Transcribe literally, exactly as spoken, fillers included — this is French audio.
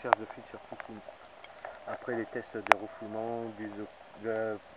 recherche de future piscine. Après les tests de refoulement, du, de